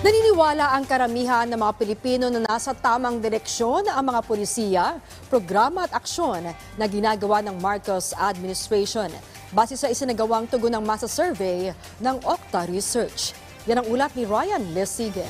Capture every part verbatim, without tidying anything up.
Naniniwala ang karamihan ng mga Pilipino na nasa tamang direksyon ang mga pulisiya, programa at aksyon na ginagawa ng Marcos administration. Base sa isinagawang tugon ng masa survey ng Okta Research. Yan ang ulat ni Ryan Lesiges.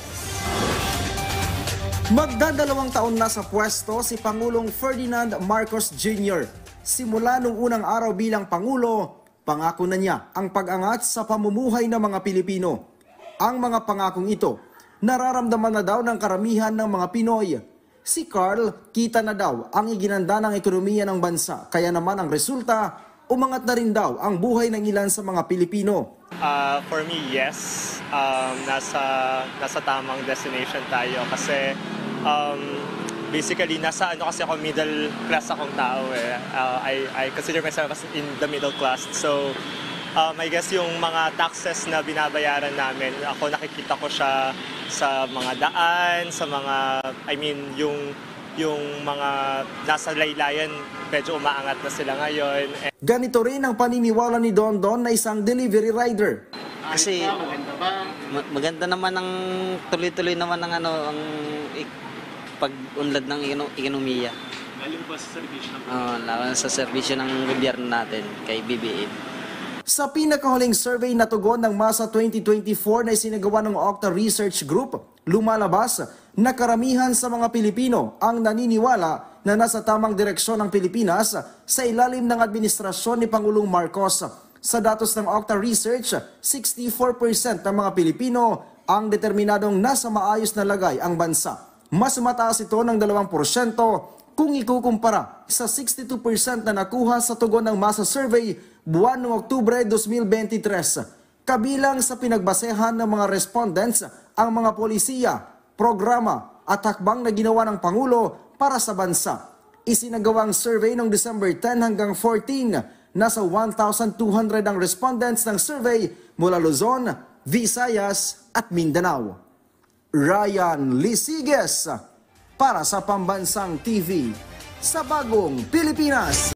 Magdadalawang taon na sa pwesto si Pangulong Ferdinand Marcos Junior Simula nung unang araw bilang Pangulo, pangako na niya ang pag-angat sa pamumuhay ng mga Pilipino. Ang mga pangakong ito, nararamdaman na daw ng karamihan ng mga Pinoy. Si Carl, kita na daw ang iginanda ng ekonomiya ng bansa. Kaya naman ang resulta, umangat na rin daw ang buhay ng ilan sa mga Pilipino. Uh, for me, yes. Um, nasa, nasa tamang destination tayo kasi um, basically nasa ano kasi ako, middle class akong tao eh. Uh, I, I consider myself as in the middle class. So Um, I guess yung mga taxes na binabayaran namin, ako nakikita ko siya sa mga daan, sa mga, I mean, yung, yung mga nasa laylayan, medyo umaangat na sila ngayon. Ganito rin ang paniniwala ni Don Don na isang delivery rider. Kasi maganda naman ang tuloy-tuloy naman ng ano, ang pag-unlad ng ekonomiya. Galing ba sa serbisyo ng Oo, uh, sa serbisyo ng gobyerno natin kay B B M. Sa pinakahuling survey na tugon ng Masa twenty twenty-four na isinagawa ng Okta Research Group, lumalabas na karamihan sa mga Pilipino ang naniniwala na nasa tamang direksyon ng Pilipinas sa ilalim ng administrasyon ni Pangulong Marcos. Sa datos ng Okta Research, sixty-four percent ng mga Pilipino ang determinadong nasa maayos na lagay ang bansa. Mas mataas ito ng dalawang porsyento kung ikukumpara sa sixty-two percent na nakuha sa tugon ng Masa Survey buwan ng Oktubre twenty twenty-three. Kabilang sa pinagbasehan ng mga respondents ang mga polisiya, programa at hakbang na ginawa ng Pangulo para sa bansa. Isinagawang survey noong December ten hanggang fourteen, nasa one thousand two hundred ang respondents ng survey mula Luzon, Visayas at Mindanao. Ryan Lesiges para sa Pambansang T V sa Bagong Pilipinas.